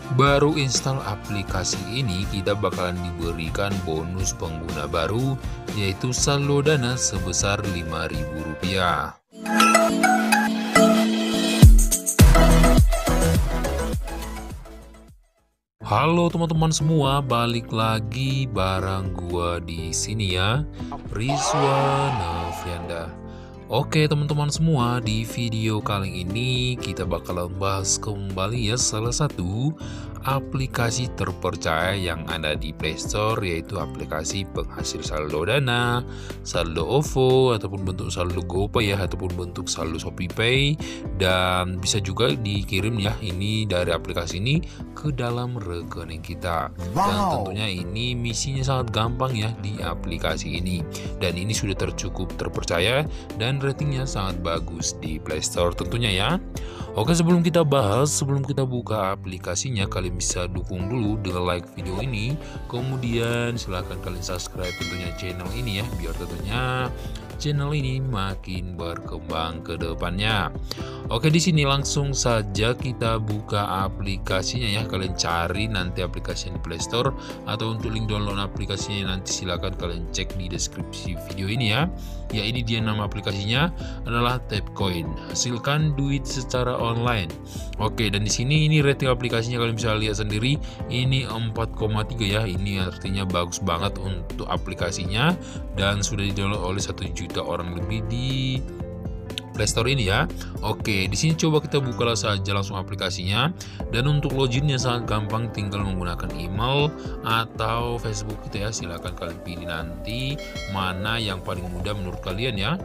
Baru install aplikasi ini, kita bakalan diberikan bonus pengguna baru, yaitu saldo dana sebesar Rp5.000. Halo teman-teman semua, balik lagi bareng gua di sini ya, Rizwan Alfianda. Oke teman-teman semua, di video kali ini kita bakalan bahas kembali ya salah satu aplikasi terpercaya yang ada di Play Store, yaitu aplikasi penghasil saldo dana, saldo OVO, ataupun bentuk saldo GoPay ya, ataupun bentuk saldo ShopeePay, dan bisa juga dikirim ya ini dari aplikasi ini ke dalam rekening kita. Dan tentunya ini misinya sangat gampang ya di aplikasi ini, dan ini sudah cukup terpercaya dan ratingnya sangat bagus di Play Store tentunya ya. Oke, sebelum kita bahas, sebelum kita buka aplikasinya, kalian bisa dukung dulu dengan like video ini, kemudian silahkan kalian subscribe tentunya channel ini ya, biar tentunya channel ini makin berkembang ke depannya. Oke, di sini langsung saja kita buka aplikasinya ya. Kalian cari nanti aplikasinya di Play Store, atau untuk link download aplikasinya nanti silakan kalian cek di deskripsi video ini ya. Ya, ini dia nama aplikasinya adalah Tapcoin. Hasilkan duit secara online. Oke, dan di sini ini rating aplikasinya kalian bisa lihat sendiri, ini 4,3 ya. Ini artinya bagus banget untuk aplikasinya dan sudah di-download oleh 1 juta orang lebih di Play Store ini ya. Oke, di sini coba kita buka saja langsung aplikasinya. Dan untuk loginnya sangat gampang, tinggal menggunakan email atau Facebook gitu ya. Silahkan kalian pilih nanti mana yang paling mudah menurut kalian ya.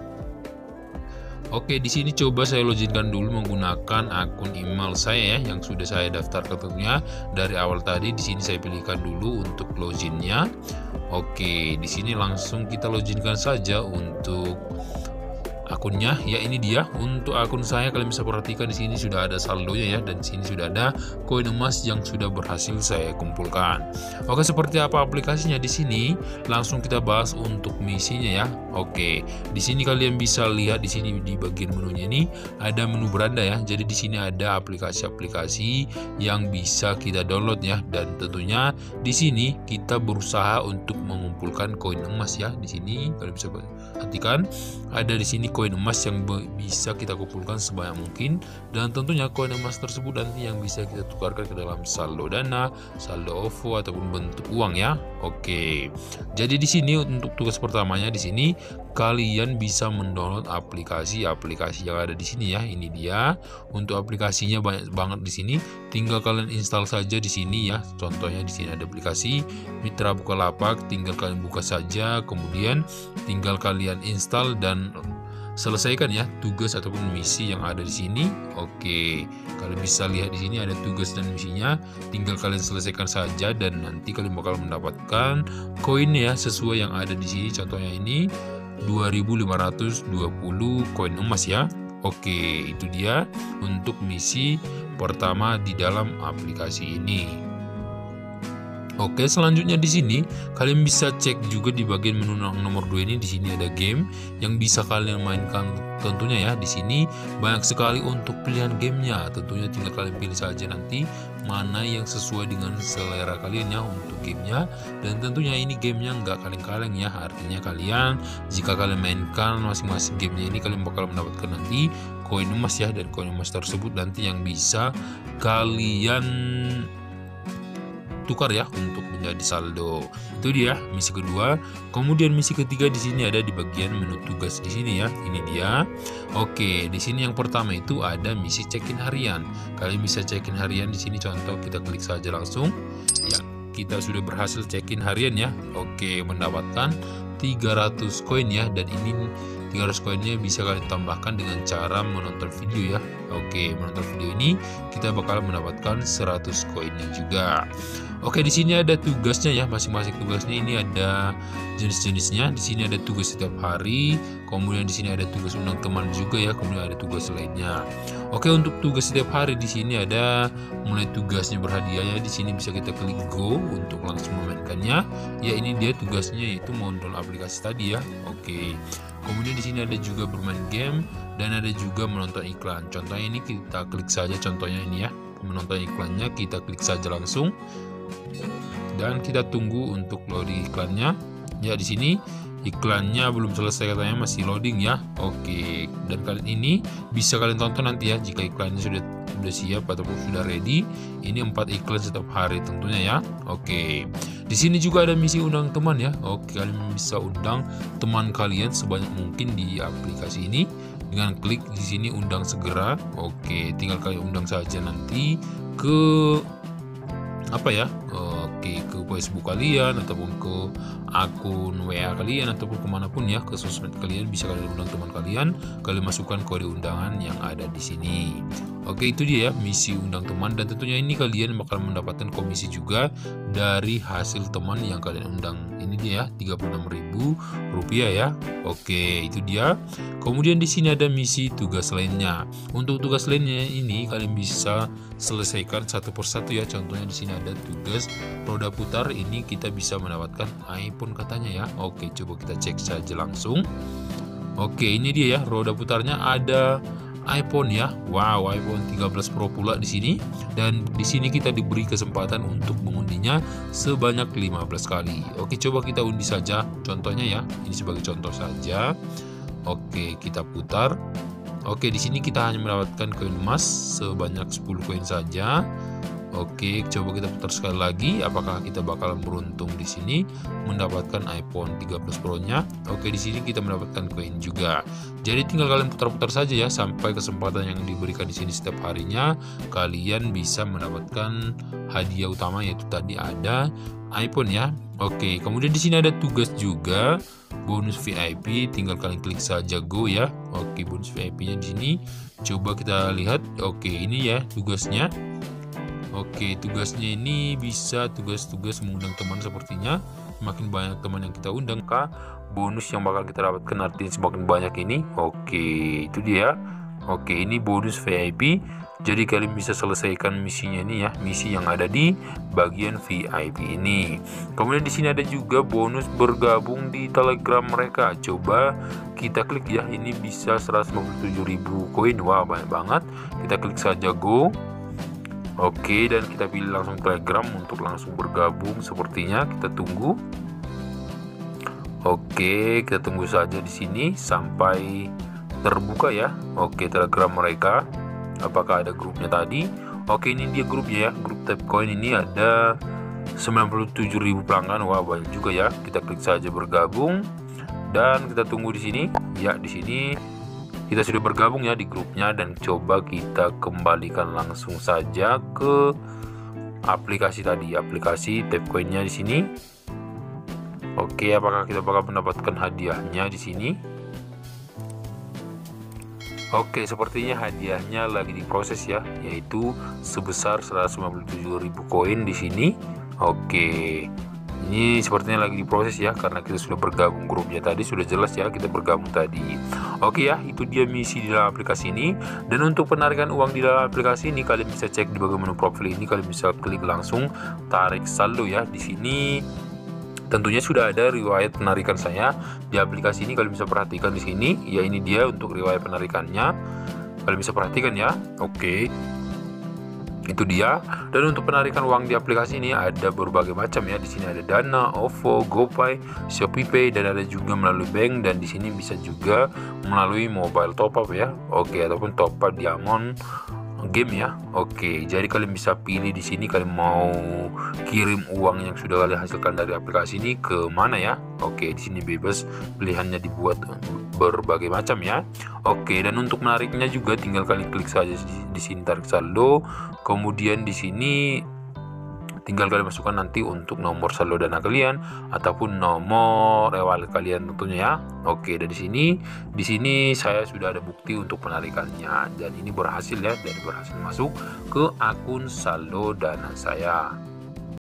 Oke, di sini coba saya loginkan dulu menggunakan akun email saya ya, yang sudah saya daftarkan tentunya dari awal tadi. Di sini saya pilihkan dulu untuk loginnya. Oke, di sini langsung kita loginkan saja untuk akunnya ya. Ini dia untuk akun saya, kalian bisa perhatikan di sini sudah ada saldonya ya, dan di sini sudah ada koin emas yang sudah berhasil saya kumpulkan. Oke, seperti apa aplikasinya di sini? Langsung kita bahas untuk misinya ya. Oke, di sini kalian bisa lihat di sini di bagian menunya ini ada menu beranda ya. Jadi di sini ada aplikasi-aplikasi yang bisa kita download ya, dan tentunya di sini kita berusaha untuk mengumpulkan koin emas ya. Di sini kalian bisa perhatikan ada di sini koin emas yang bisa kita kumpulkan sebanyak mungkin, dan tentunya koin emas tersebut nanti yang bisa kita tukarkan ke dalam saldo dana, saldo OVO ataupun bentuk uang ya. Oke. Jadi di sini untuk tugas pertamanya di sini kalian bisa mendownload aplikasi-aplikasi yang ada di sini ya. Ini dia. Untuk aplikasinya banyak banget di sini. Tinggal kalian install saja di sini ya. Contohnya di sini ada aplikasi Mitra Bukalapak, tinggal kalian buka saja, kemudian tinggal kalian install dan selesaikan ya tugas ataupun misi yang ada di sini. Oke, kalian bisa lihat di sini ada tugas dan misinya, tinggal kalian selesaikan saja dan nanti kalian bakal mendapatkan koin ya sesuai yang ada di sini. Contohnya ini 2520 koin emas ya. Oke, itu dia untuk misi pertama di dalam aplikasi ini. Oke, selanjutnya di sini kalian bisa cek juga di bagian menu nomor 2 ini. Di sini ada game yang bisa kalian mainkan tentunya ya. Di sini banyak sekali untuk pilihan gamenya. Tentunya tinggal kalian pilih saja nanti mana yang sesuai dengan selera kalian ya untuk gamenya. Dan tentunya ini gamenya nggak kaleng-kaleng ya. Artinya kalian jika kalian mainkan masing-masing gamenya ini, kalian bakal mendapatkan nanti koin emas ya. Dan koin emas tersebut nanti yang bisa kalian tukar ya untuk menjadi saldo. Itu dia misi kedua. Kemudian misi ketiga di sini ada di bagian menu tugas di sini ya. Ini dia. Oke, di sini yang pertama itu ada misi check-in harian. Kalian bisa check-in harian di sini, contoh kita klik saja langsung. Ya, kita sudah berhasil check-in harian ya. Oke, mendapatkan 300 koin ya, dan ini 300 koinnya bisa kalian tambahkan dengan cara menonton video ya. Oke, menonton video ini kita bakal mendapatkan 100 koinnya juga. Oke, di sini ada tugasnya ya, masing-masing tugasnya ini ada jenis-jenisnya. Di sini ada tugas setiap hari, kemudian di sini ada tugas undang teman juga ya, kemudian ada tugas lainnya. Oke, untuk tugas setiap hari di sini ada mulai tugasnya berhadiahnya. Di sini bisa kita klik go untuk langsung memainkannya. Ya, ini dia tugasnya, yaitu mendownload aplikasi tadi ya. Oke. Kemudian di sini ada juga bermain game dan ada juga menonton iklan. Contohnya ini kita klik saja contohnya ini ya. menonton iklannya, kita klik saja langsung dan kita tunggu untuk loading iklannya. Ya, di sini iklannya belum selesai katanya, masih loading ya. Oke, dan kalian ini bisa kalian tonton nanti ya jika iklannya sudah siap ataupun sudah ready. Ini 4 iklan setiap hari tentunya ya. Oke, di sini juga ada misi undang teman ya. Oke, kalian bisa undang teman kalian sebanyak mungkin di aplikasi ini dengan klik di sini undang segera. Oke, tinggal kalian undang saja nanti ke apa ya, oke, ke Facebook kalian ataupun ke akun WA kalian ataupun kemanapun ya, ke sosmed kalian bisa kalian undang teman kalian, kalian masukkan kode undangan yang ada di sini. Oke, itu dia ya misi undang teman, dan tentunya ini kalian bakal mendapatkan komisi juga dari hasil teman yang kalian undang. Ini dia Rp36.000 ya. Oke, itu dia. Kemudian di sini ada misi tugas lainnya. Untuk tugas lainnya ini kalian bisa selesaikan satu persatu ya. Contohnya di sini ada tugas roda putar, ini kita bisa mendapatkan iPhone katanya ya. Oke, coba kita cek saja langsung. Oke, ini dia ya, roda putarnya ada iPhone ya. Wow, iPhone 13 Pro pula di sini. Dan di sini kita diberi kesempatan untuk mengundinya sebanyak 15 kali. Oke, coba kita undi saja. Contohnya ya, ini sebagai contoh saja. Oke, kita putar. Oke, di sini kita hanya mendapatkan koin emas sebanyak 10 koin saja. Oke, coba kita putar sekali lagi. Apakah kita bakal beruntung di sini mendapatkan iPhone 13 Pro-nya? Oke, di sini kita mendapatkan koin juga. Jadi tinggal kalian putar-putar saja ya sampai kesempatan yang diberikan di sini setiap harinya kalian bisa mendapatkan hadiah utama, yaitu tadi ada iPhone ya. Oke, kemudian di sini ada tugas juga, bonus VIP, tinggal kalian klik saja go ya. Oke, bonus VIP-nya di sini. Coba kita lihat. Oke, ini ya tugasnya. Oke, tugasnya ini bisa tugas-tugas mengundang teman sepertinya. Semakin banyak teman yang kita undang, maka bonus yang bakal kita dapatkan artinya semakin banyak ini. Oke, itu dia. Oke, ini bonus VIP. Jadi kalian bisa selesaikan misinya ini ya, misi yang ada di bagian VIP ini. Kemudian di sini ada juga bonus bergabung di Telegram mereka. Coba kita klik ya, ini bisa 157.000 koin. Wah, banyak banget. Kita klik saja go. Oke, dan kita pilih langsung Telegram untuk langsung bergabung sepertinya. Kita tunggu. Oke, kita tunggu saja di sini sampai terbuka ya. Oke, Telegram mereka. Apakah ada grupnya tadi? Oke, ini dia grupnya ya. Grup Tapcoin ini ada 97.000 pelanggan. Wah, banyak juga ya. Kita klik saja bergabung dan kita tunggu di sini. Ya, di sini kita sudah bergabung ya di grupnya, dan coba kita kembalikan langsung saja ke aplikasi tadi, aplikasi Tapcoin-nya di sini. Oke, apakah kita bakal mendapatkan hadiahnya di sini? Oke, sepertinya hadiahnya lagi diproses ya, yaitu sebesar 157.000 koin di sini. Oke. Ini sepertinya lagi diproses ya, karena kita sudah bergabung grupnya tadi, sudah jelas ya kita bergabung tadi. Oke ya, itu dia misi di dalam aplikasi ini. Dan untuk penarikan uang di dalam aplikasi ini kalian bisa cek di bagian menu profil ini, kalian bisa klik langsung tarik saldo ya. Di sini tentunya sudah ada riwayat penarikan saya di aplikasi ini, kalian bisa perhatikan di sini. Ya, ini dia untuk riwayat penarikannya. Kalian bisa perhatikan ya. Oke. Itu dia. Dan untuk penarikan uang di aplikasi ini ada berbagai macam ya. Di sini ada Dana, OVO, GoPay, ShopeePay, dan ada juga melalui bank, dan di sini bisa juga melalui mobile top up ya. Oke, ataupun top up diamond game ya. Oke, jadi kalian bisa pilih di sini kalian mau kirim uang yang sudah kalian hasilkan dari aplikasi ini ke mana ya. Oke, di sini bebas, pilihannya dibuat berbagai macam ya. Oke, dan untuk menariknya juga tinggal kalian klik saja di sini tarik saldo. Kemudian di sini tinggal kalian masukkan nanti untuk nomor saldo Dana kalian ataupun nomor e-wallet kalian tentunya ya. Oke, dan di sini saya sudah ada bukti untuk penarikannya, dan ini berhasil ya, dan berhasil masuk ke akun saldo Dana saya.